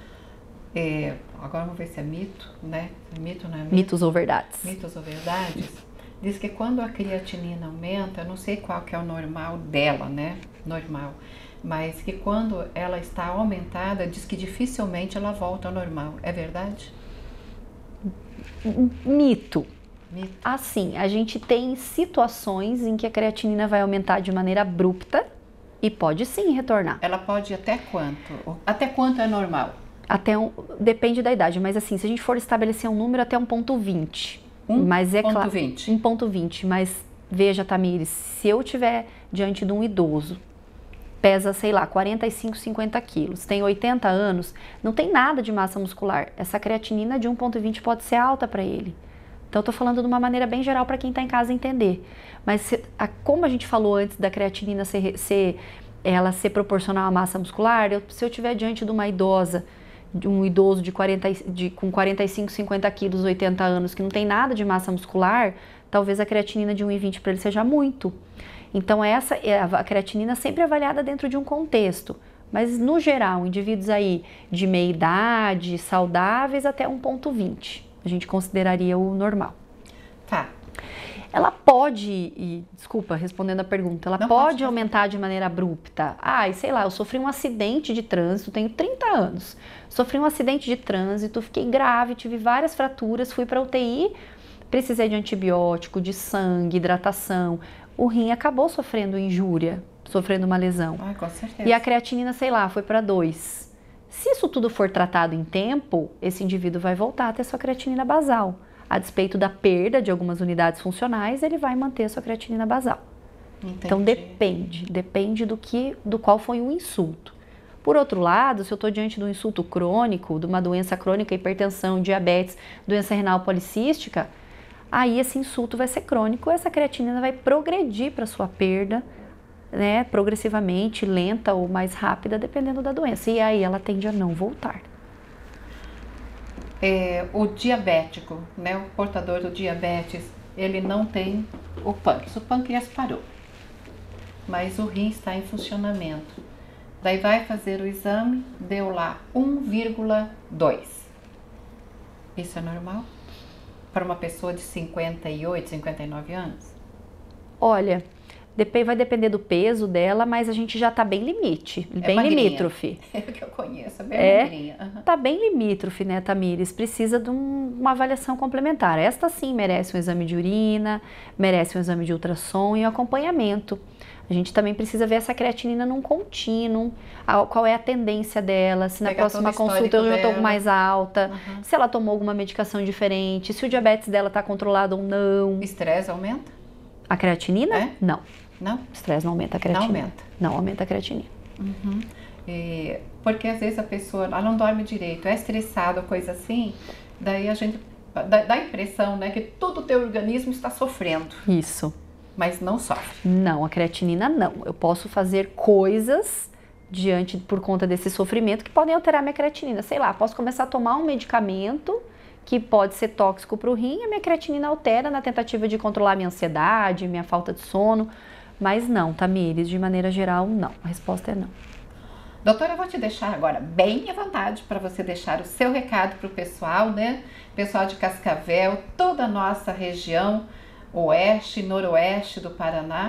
É, agora vamos ver se é mito, né? Mito, não é mito? Mitos ou verdades? Mitos ou verdades. Diz que quando a creatinina aumenta, eu não sei qual que é o normal dela, né? Normal. Mas que quando ela está aumentada, diz que dificilmente ela volta ao normal. É verdade? Mito. Mito. Assim, a gente tem situações em que a creatinina vai aumentar de maneira abrupta e pode sim retornar. Ela pode até quanto? Até quanto é normal? Até um, depende da idade, mas assim, se a gente for estabelecer um número até um ponto vinte. um ponto vinte. um ponto vinte, mas veja, Tamires, se eu tiver diante de um idoso, pesa, sei lá, quarenta e cinco, cinquenta quilos, tem oitenta anos, não tem nada de massa muscular. Essa creatinina de um ponto vinte pode ser alta para ele. Então, eu tô falando de uma maneira bem geral para quem está em casa entender. Mas se, a, como a gente falou antes da creatinina ser, ser, ela ser proporcional à massa muscular, eu, se eu tiver diante de uma idosa, de um idoso de quarenta, de, com quarenta e cinco, cinquenta quilos, oitenta anos, que não tem nada de massa muscular, talvez a creatinina de um e vinte para ele seja muito. Então, essa, a creatinina sempre é avaliada dentro de um contexto. Mas, no geral, indivíduos aí de meia idade, saudáveis, até um ponto vinte. A gente consideraria o normal. Tá. Ela pode, e, desculpa, respondendo a pergunta, ela Não, pode, pode aumentar de maneira abrupta. Ah, e sei lá, eu sofri um acidente de trânsito, tenho trinta anos. Sofri um acidente de trânsito, fiquei grave, tive várias fraturas, fui para U T I, precisei de antibiótico, de sangue, hidratação. O rim acabou sofrendo injúria, sofrendo uma lesão. Ah, com certeza. E a creatinina, sei lá, foi para dois. Se isso tudo for tratado em tempo, esse indivíduo vai voltar a ter sua creatinina basal. A despeito da perda de algumas unidades funcionais, ele vai manter a sua creatinina basal. Entendi. Então depende, depende do que, do qual foi o insulto. Por outro lado, se eu estou diante de um insulto crônico, de uma doença crônica, hipertensão, diabetes, doença renal policística, aí esse insulto vai ser crônico, essa creatinina vai progredir para sua perda, né, progressivamente, lenta ou mais rápida, dependendo da doença. E aí ela tende a não voltar. É, o diabético, né, o portador do diabetes, ele não tem o pâncreas. O pâncreas parou, mas o rim está em funcionamento. Daí vai fazer o exame, deu lá um vírgula dois. Isso é normal? Para uma pessoa de cinquenta e oito, cinquenta e nove anos? Olha, vai depender do peso dela, mas a gente já tá bem limite, É bem magrinha. limítrofe. É o que eu conheço, é bem É, magrinha. Uhum. tá bem limítrofe, né, Tamires? Precisa de um- uma avaliação complementar. Esta sim merece um exame de urina, merece um exame de ultrassom e um acompanhamento. A gente também precisa ver essa creatinina num contínuo, a- qual é a tendência dela, se na Pegar próxima todo o consulta eu já histórico estou dela. mais alta, Uhum. se ela tomou alguma medicação diferente, se o diabetes dela está controlado ou não. Estresse aumenta? A creatinina? É? Não. Não? Estresse não aumenta a creatinina. aumenta. Não aumenta a creatinina. E, porque às vezes a pessoa ela não dorme direito, é estressada, coisa assim, daí a gente dá, dá a impressão, né, que todo o teu organismo está sofrendo, Isso. mas não sofre. Não, a creatinina não. Eu posso fazer coisas diante por conta desse sofrimento que podem alterar minha creatinina. Sei lá, posso começar a tomar um medicamento que pode ser tóxico para o rim e a minha creatinina altera na tentativa de controlar minha ansiedade, minha falta de sono. Mas não, Tamires, de maneira geral, não. A resposta é não. Doutora, eu vou te deixar agora bem à vontade para você deixar o seu recado para o pessoal, né? Pessoal de Cascavel, toda a nossa região, oeste, noroeste do Paraná,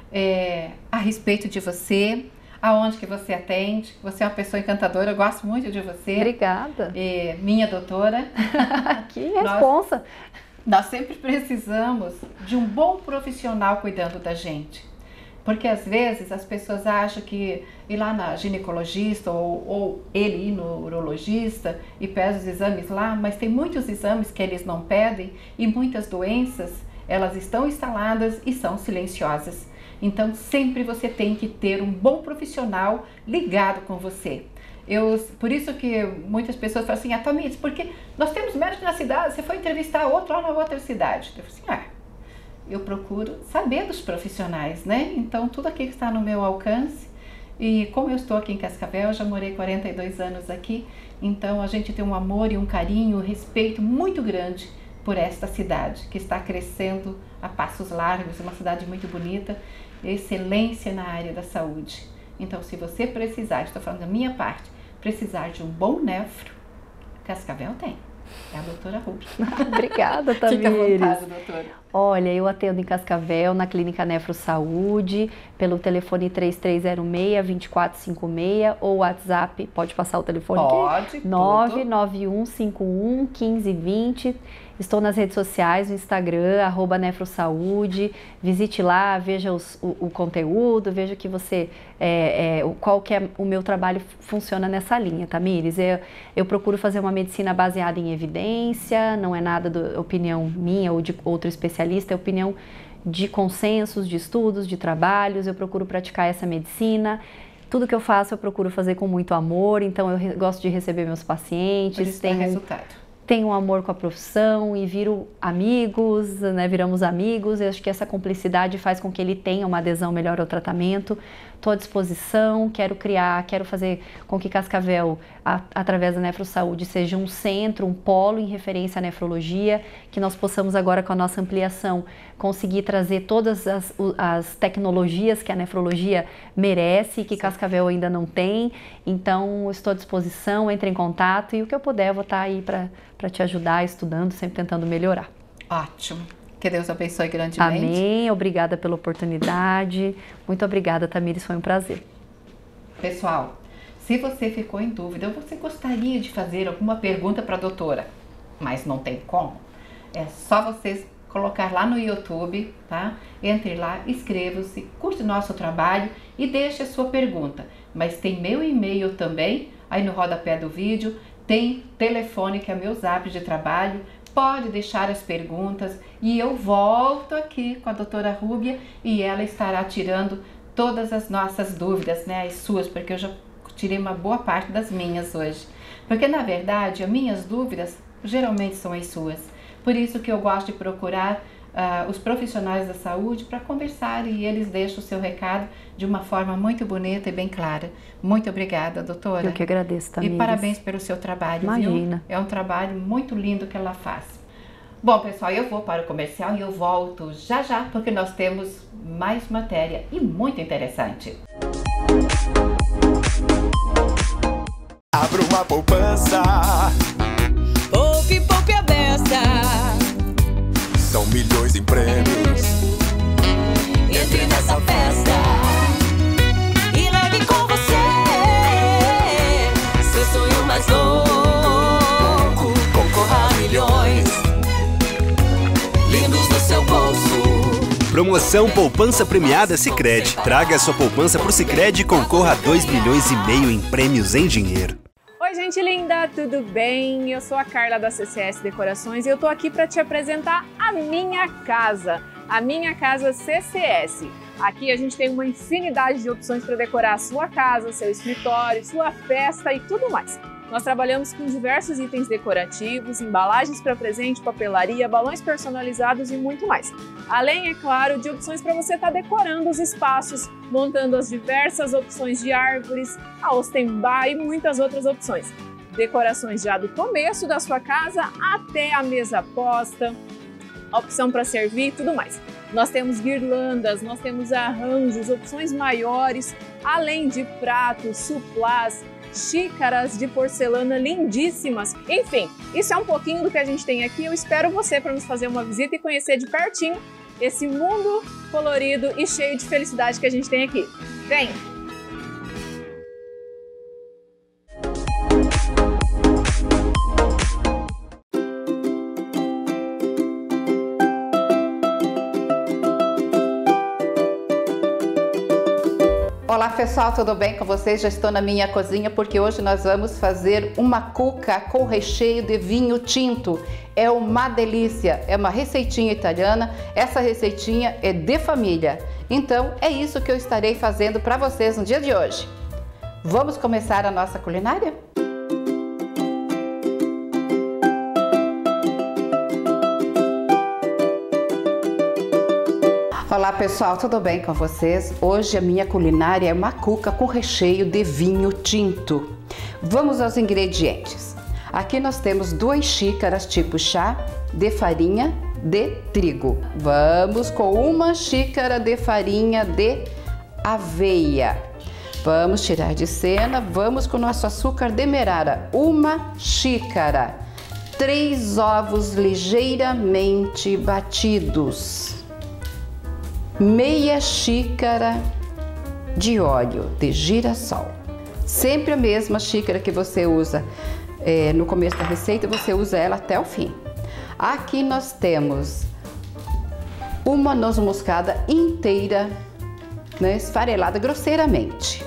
é, a respeito de você, aonde que você atende. Você é uma pessoa encantadora, eu gosto muito de você. Obrigada. É, minha doutora. Que responsa. Nós sempre precisamos de um bom profissional cuidando da gente. Porque às vezes as pessoas acham que ir lá na ginecologista ou, ou ele ir no urologista e pede os exames lá, mas tem muitos exames que eles não pedem e muitas doenças, elas estão instaladas e são silenciosas. Então sempre você tem que ter um bom profissional ligado com você. Eu, por isso que muitas pessoas falam assim, ah, Tamires, porque nós temos médico na cidade, você foi entrevistar outro lá na outra cidade. Eu falo assim, ah, eu procuro saber dos profissionais, né? Então, tudo aqui que está no meu alcance, e como eu estou aqui em Cascavel, eu já morei quarenta e dois anos aqui, então a gente tem um amor e um carinho, um respeito muito grande por esta cidade, que está crescendo a passos largos, uma cidade muito bonita, excelência na área da saúde. Então, se você precisar, estou falando da minha parte, precisar de um bom nefro, Cascavel tem. É a doutora Rubia. Obrigada, Tamires. Fica à vontade, doutora. Olha, eu atendo em Cascavel, na Clínica Nefro Saúde, pelo telefone três três zero seis, dois quatro cinco seis ou WhatsApp, pode passar o telefone Pode, aqui? nove nove um cinco um um cinco dois zero. Estou nas redes sociais, no Instagram, arroba Nefro Saúde. Visite lá, veja os, o, o conteúdo, veja que você, é, é, qual que é o meu trabalho funciona nessa linha, Tamires. Eu, eu procuro fazer uma medicina baseada em evidência, não é nada da opinião minha ou de outro especialista, é opinião de consensos, de estudos, de trabalhos. Eu procuro praticar essa medicina. Tudo que eu faço eu procuro fazer com muito amor, então eu re- gosto de receber meus pacientes. Por isso dá tenho- resultado. tenho um amor com a profissão e viro amigos, né, viramos amigos. Eu acho que essa cumplicidade faz com que ele tenha uma adesão melhor ao tratamento. Estou à disposição, quero criar, quero fazer com que Cascavel, a, através da Nefro Saúde, seja um centro, um polo em referência à nefrologia, que nós possamos agora, com a nossa ampliação, conseguir trazer todas as, o- as tecnologias que a nefrologia merece e que Cascavel ainda não tem. Então, estou à disposição, entre em contato e o que eu puder, eu vou estar aí para para te ajudar, estudando, sempre tentando melhorar. Ótimo. Que Deus abençoe grandemente. Amém, obrigada pela oportunidade. Muito obrigada, Tamires, foi um prazer. Pessoal, se você ficou em dúvida ou você gostaria de fazer alguma pergunta para a doutora, mas não tem como, é só vocês colocar lá no YouTube, tá? Entre lá, inscreva-se, curte o nosso trabalho e deixe a sua pergunta. Mas tem meu e-mail também, aí no rodapé do vídeo, tem telefone que é meu zap de trabalho, pode deixar as perguntas e eu volto aqui com a doutora Rúbia e ela estará tirando todas as nossas dúvidas, né, as suas, porque eu já tirei uma boa parte das minhas hoje. Porque, na verdade, as minhas dúvidas geralmente são as suas. Por isso que eu gosto de procurar uh, os profissionais da saúde para conversar e eles deixam o seu recado de uma forma muito bonita e bem clara. Muito obrigada, doutora. Eu que agradeço, Tamires. E parabéns pelo seu trabalho, Imagina. viu? É um trabalho muito lindo que ela faz. Bom, pessoal, eu vou para o comercial e eu volto já já, porque nós temos mais matéria e muito interessante. Abra uma poupança. Poupe, poupe a beça. São milhões em prêmios. Entre nessa festa e leve com você seu sonho mais louco. Concorra a milhões lindos no seu bolso. Promoção Poupança Premiada Sicredi. Traga a sua poupança pro Sicredi e concorra a dois milhões e meio em prêmios em dinheiro. Oi, gente linda, tudo bem? Eu sou a Carla da C C S Decorações e eu tô aqui para te apresentar a minha casa, a minha casa C C S. Aqui a gente tem uma infinidade de opções para decorar a sua casa, seu escritório, sua festa e tudo mais. Nós trabalhamos com diversos itens decorativos, embalagens para presente, papelaria, balões personalizados e muito mais. Além, é claro, de opções para você estar decorando os espaços, montando as diversas opções de árvores, a Ostenbar e muitas outras opções. Decorações já do começo da sua casa até a mesa posta, a opção para servir e tudo mais. Nós temos guirlandas, nós temos arranjos, opções maiores, além de pratos, suplás, xícaras de porcelana lindíssimas. Enfim, isso é um pouquinho do que a gente tem aqui. Eu espero você para nos fazer uma visita e conhecer de pertinho esse mundo colorido e cheio de felicidade que a gente tem aqui. Vem! Olá pessoal, tudo bem com vocês? Já estou na minha cozinha porque hoje nós vamos fazer uma cuca com recheio de vinho tinto. É uma delícia, é uma receitinha italiana, essa receitinha é de família. Então é isso que eu estarei fazendo para vocês no dia de hoje. Vamos começar a nossa culinária? Olá pessoal, tudo bem com vocês? Hoje a minha culinária é uma cuca com recheio de vinho tinto. Vamos aos ingredientes. Aqui nós temos duas xícaras tipo chá de farinha de trigo. Vamos com uma xícara de farinha de aveia. Vamos tirar de cena, vamos com o nosso açúcar demerara, uma xícara. Três ovos ligeiramente batidos. Meia xícara de óleo de girassol. Sempre a mesma xícara que você usa é, no começo da receita, você usa ela até o fim. Aqui nós temos uma noz moscada inteira, né, esfarelada grosseiramente.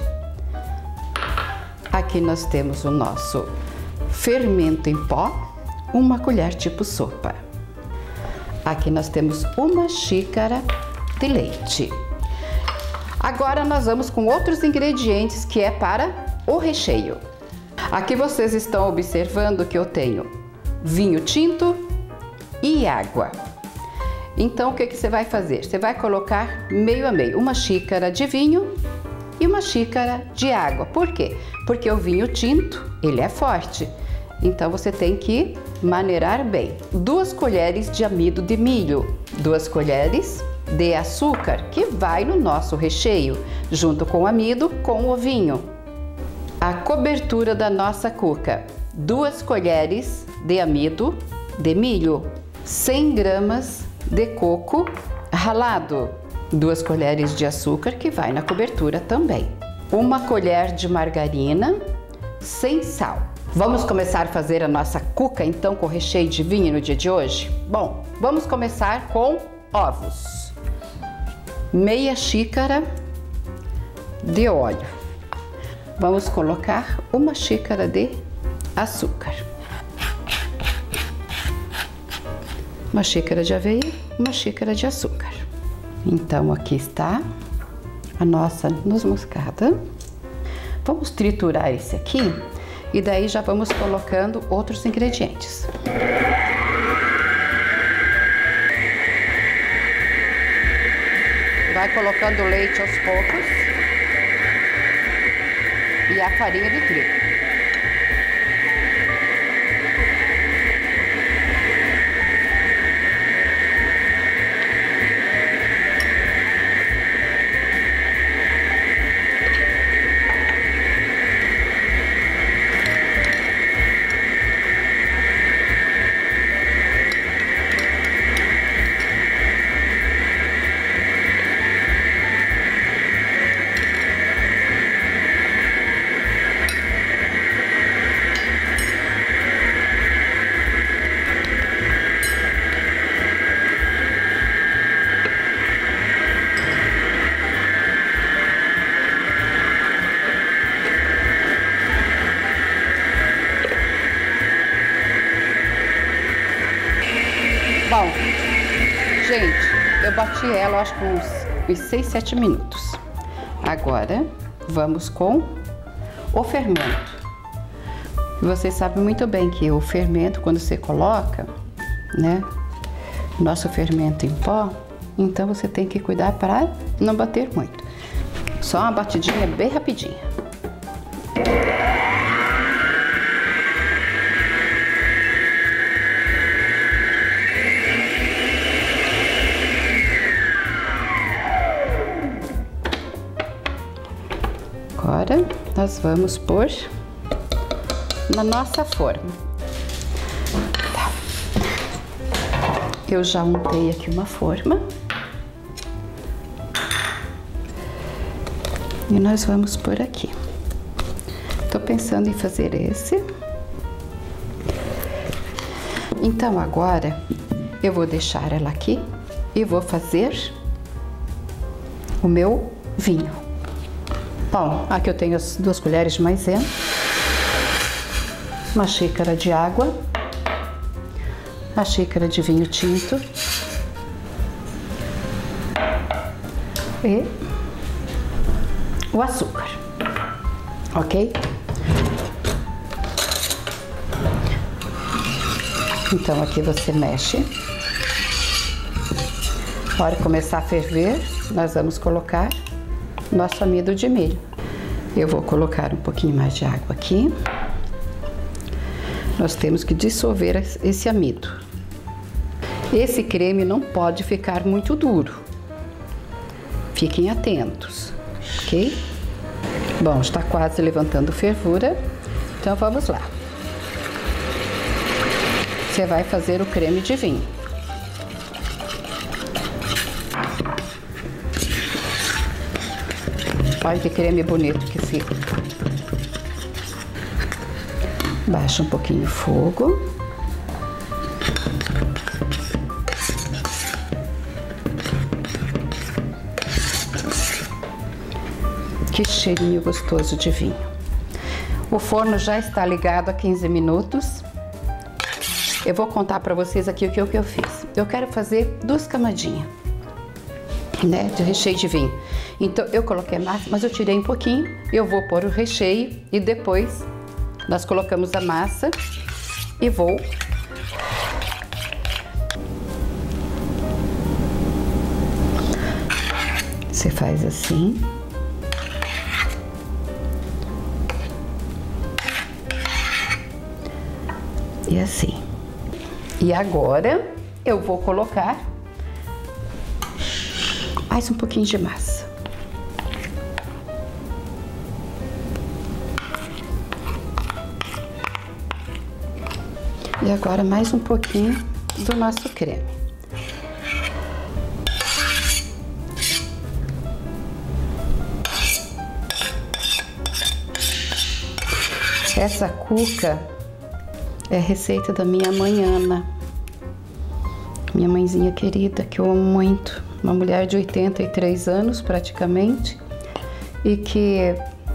Aqui nós temos o nosso fermento em pó, uma colher tipo sopa. Aqui nós temos uma xícara de leite. Agora nós vamos com outros ingredientes que é para o recheio. Aqui vocês estão observando que eu tenho vinho tinto e água. Então o que que você vai fazer? Você vai colocar meio a meio, uma xícara de vinho e uma xícara de água. Por quê? Porque o vinho tinto, ele é forte. Então você tem que maneirar bem. Duas colheres de amido de milho, duas colheres de açúcar, que vai no nosso recheio, junto com o amido, com o ovinho. A cobertura da nossa cuca, duas colheres de amido de milho, cem gramas de coco ralado, duas colheres de açúcar, que vai na cobertura também. Uma colher de margarina, sem sal. Vamos começar a fazer a nossa cuca, então, com recheio de vinho no dia de hoje? Bom, vamos começar com ovos. Meia xícara de óleo. Vamos colocar uma xícara de açúcar. Uma xícara de aveia, uma xícara de açúcar. Então aqui está a nossa noz moscada. Vamos triturar esse aqui e daí já vamos colocando outros ingredientes. Vai colocando o leite aos poucos e a farinha de trigo. Bom, gente, eu bati ela acho que uns, uns seis, sete minutos. Agora, vamos com o fermento. Vocês sabem muito bem que o fermento, quando você coloca, né, nosso fermento em pó, então você tem que cuidar para não bater muito. Só uma batidinha bem rapidinha. Agora nós vamos pôr na nossa forma. Tá. Eu já untei aqui uma forma. E nós vamos pôr aqui. Tô pensando em fazer esse. Então agora eu vou deixar ela aqui e vou fazer o meu vinho. Bom, aqui eu tenho as duas colheres de maisena, uma xícara de água, a xícara de vinho tinto e o açúcar, ok? Então aqui você mexe. Na hora que começar a ferver, nós vamos colocar nosso amido de milho. Eu vou colocar um pouquinho mais de água aqui. Nós temos que dissolver esse amido. Esse creme não pode ficar muito duro. Fiquem atentos, ok? Bom, está quase levantando fervura, então vamos lá. Você vai fazer o creme de vinho. Olha que creme bonito que fica. Baixa um pouquinho o fogo. Que cheirinho gostoso de vinho. O forno já está ligado há quinze minutos. Eu vou contar para vocês aqui o que, o que eu fiz. Eu quero fazer duas camadinhas, né, de recheio de vinho. Então eu coloquei massa, mas eu tirei um pouquinho. Eu vou pôr o recheio e depois nós colocamos a massa e vou você faz assim. E assim. E agora eu vou colocar mais um pouquinho de massa. E agora mais um pouquinho do nosso creme. Essa cuca é receita da minha mãe Ana, minha mãezinha querida, que eu amo muito. Uma mulher de oitenta e três anos praticamente e que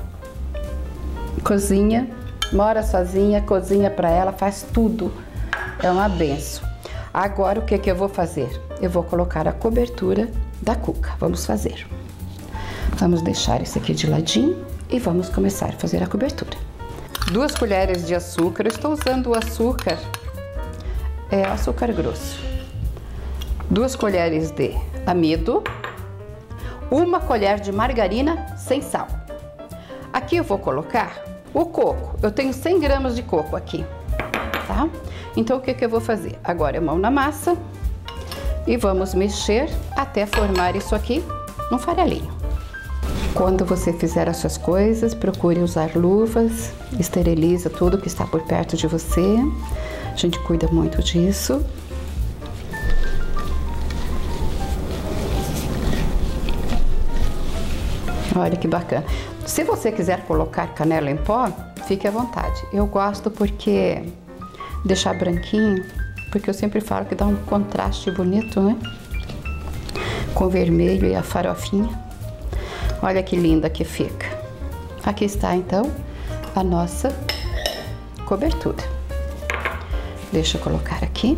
cozinha, mora sozinha, cozinha para ela, faz tudo. É uma benção. Agora o que que eu vou fazer? Eu vou colocar a cobertura da cuca. Vamos fazer. Vamos deixar isso aqui de ladinho e vamos começar a fazer a cobertura. Duas colheres de açúcar, eu estou usando o açúcar, é açúcar grosso. Duas colheres de amido, uma colher de margarina sem sal. Aqui eu vou colocar o coco, eu tenho cem gramas de coco aqui, tá? Então o que que eu vou fazer? Agora é mão na massa e vamos mexer até formar isso aqui num farelinho. Quando você fizer as suas coisas, procure usar luvas, esteriliza tudo que está por perto de você. A gente cuida muito disso. Olha que bacana. Se você quiser colocar canela em pó, fique à vontade. Eu gosto porque deixar branquinho, porque eu sempre falo que dá um contraste bonito, né? Com o vermelho e a farofinha. Olha que linda que fica. Aqui está então a nossa cobertura. Deixa eu colocar aqui.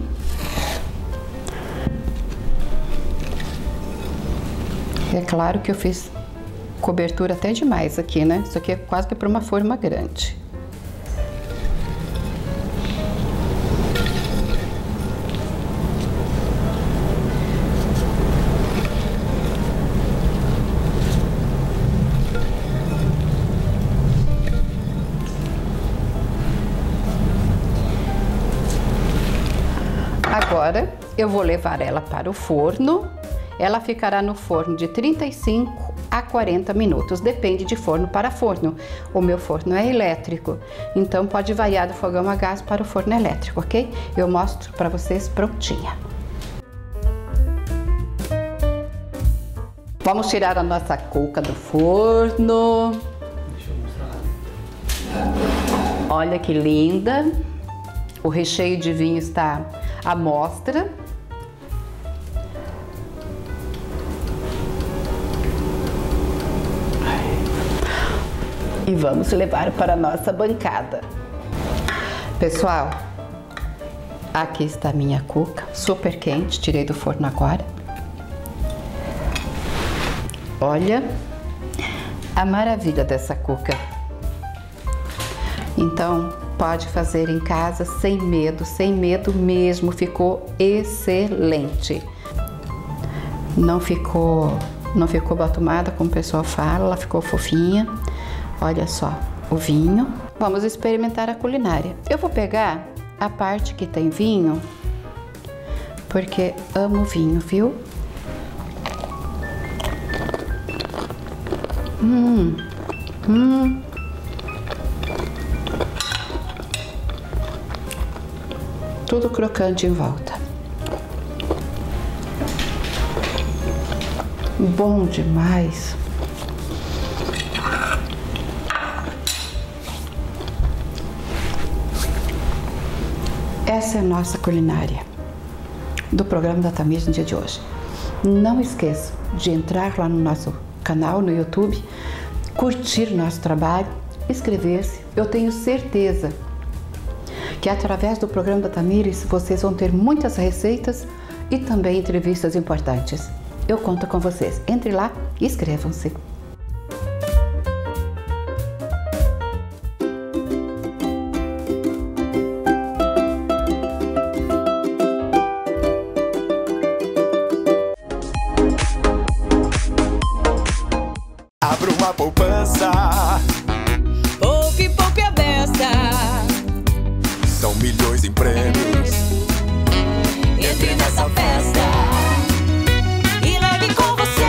É claro que eu fiz cobertura até demais aqui, né? Isso aqui é quase que para uma forma grande. Agora eu vou levar ela para o forno. Ela ficará no forno de trinta e cinco a quarenta minutos, depende de forno para forno. O meu forno é elétrico, então pode variar do fogão a gás para o forno elétrico, ok? Eu mostro para vocês prontinha. Vamos tirar a nossa cuca do forno. Deixa eu mostrar. Olha que linda. O recheio de vinho está à mostra. E vamos levar para a nossa bancada. Pessoal, aqui está a minha cuca, super quente, tirei do forno agora. Olha a maravilha dessa cuca. Então, pode fazer em casa sem medo, sem medo mesmo, ficou excelente. Não ficou, não ficou batumada, como o pessoal fala, ela ficou fofinha. Olha só, o vinho. Vamos experimentar a culinária. Eu vou pegar a parte que tem vinho, porque amo vinho, viu? Hum, hum. Tudo crocante em volta. Bom demais. Essa é a nossa culinária do programa da Tamires no dia de hoje. Não esqueça de entrar lá no nosso canal no YouTube, curtir nosso trabalho, inscrever-se. Eu tenho certeza que através do programa da Tamires vocês vão ter muitas receitas e também entrevistas importantes. Eu conto com vocês. Entre lá e inscrevam-se. Abra uma poupança. Poupe, poupe a beça. São milhões em prêmios. Entre nessa festa e leve com você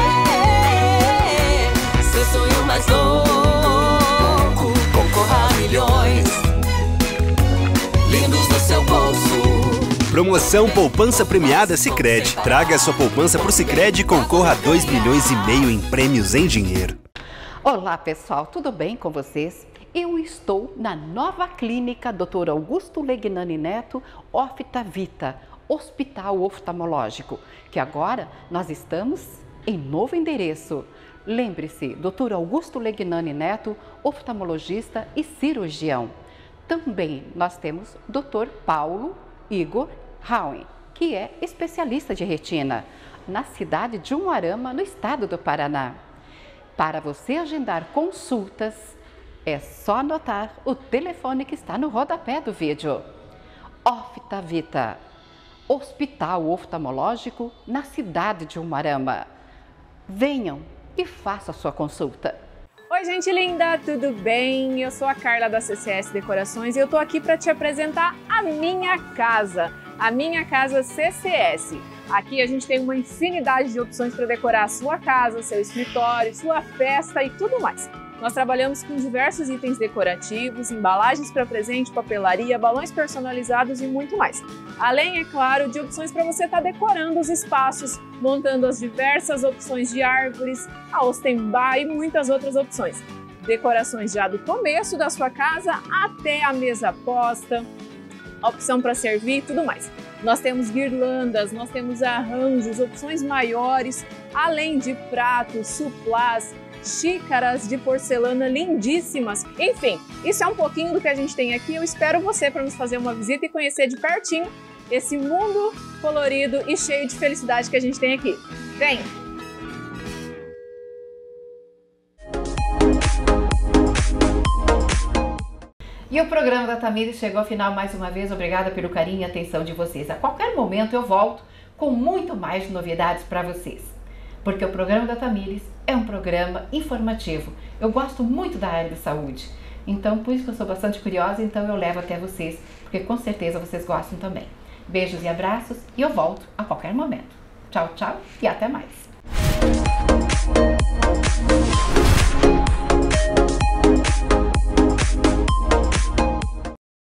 seu sonho mais louco. Concorra a milhões lindos no seu bolso. Promoção Poupança Premiada Sicredi. Traga sua poupança pro Sicredi e concorra a dois milhões e meio em prêmios em dinheiro. Olá pessoal, tudo bem com vocês? Eu estou na nova clínica doutor Augusto Legnani Neto, Oftavita, Hospital Oftalmológico, que agora nós estamos em novo endereço. Lembre-se, doutor Augusto Legnani Neto, oftalmologista e cirurgião. Também nós temos doutor Paulo Igor Rauen, que é especialista de retina, na cidade de Umuarama, no estado do Paraná. Para você agendar consultas, É só anotar o telefone que está no rodapé do vídeo. Oftavita, Hospital Oftalmológico na cidade de Umuarama. Venham e faça a sua consulta. Oi, gente linda, tudo bem? Eu sou a Carla da C C S Decorações e eu tô aqui para te apresentar a minha casa, a minha casa C C S. Aqui a gente tem uma infinidade de opções para decorar a sua casa, seu escritório, sua festa e tudo mais. Nós trabalhamos com diversos itens decorativos, embalagens para presente, papelaria, balões personalizados e muito mais. Além, é claro, de opções para você estar decorando os espaços, montando as diversas opções de árvores, a Ostenbar e muitas outras opções. Decorações já do começo da sua casa até a mesa posta, opção para servir e tudo mais. Nós temos guirlandas, nós temos arranjos, opções maiores, além de pratos, suplás, xícaras de porcelana lindíssimas. Enfim, isso é um pouquinho do que a gente tem aqui. Eu espero você para nos fazer uma visita e conhecer de pertinho esse mundo colorido e cheio de felicidade que a gente tem aqui. Vem! E o programa da Tamires chegou ao final mais uma vez. Obrigada pelo carinho e atenção de vocês. A qualquer momento eu volto com muito mais novidades para vocês. Porque o programa da Tamires é um programa informativo. Eu gosto muito da área de saúde. Então, por isso que eu sou bastante curiosa, então eu levo até vocês, porque com certeza vocês gostam também. Beijos e abraços e eu volto a qualquer momento. Tchau, tchau e até mais.